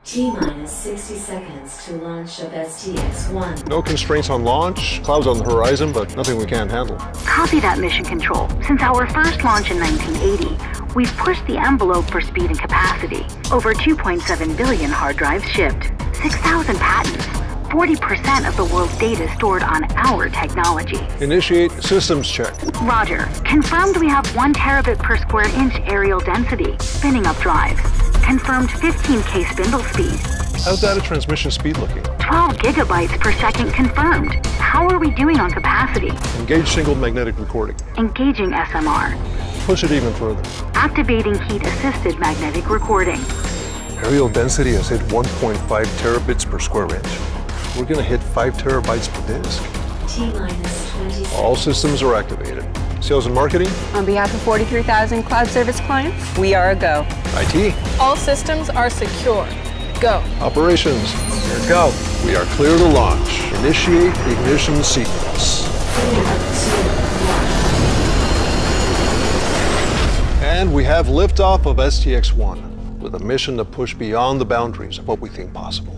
T-minus 60 seconds to launch of STX-1. No constraints on launch, clouds on the horizon, but nothing we can't handle. Copy that, Mission Control. Since our first launch in 1980, we've pushed the envelope for speed and capacity. Over 2.7 billion hard drives shipped, 6,000 patents, 40% of the world's data stored on our technology. Initiate systems check. Roger. Confirmed we have 1 terabit per square inch aerial density. Spinning up drive. Confirmed 15K spindle speed. How's data transmission speed looking? 12 gigabytes per second confirmed. How are we doing on capacity? Engage single magnetic recording. Engaging SMR. Push it even further. Activating heat-assisted magnetic recording. Aerial density has hit 1.5 terabits per square inch. We're going to hit 5 terabytes per disk. T-minus 20 seconds. All systems are activated. Sales and marketing? On behalf of 43,000 cloud service clients, we are a go. IT? All systems are secure. Go. Operations? Here, go. We are clear to launch. Initiate ignition sequence. 3, 2, 1. And we have liftoff of STX-1 with a mission to push beyond the boundaries of what we think possible.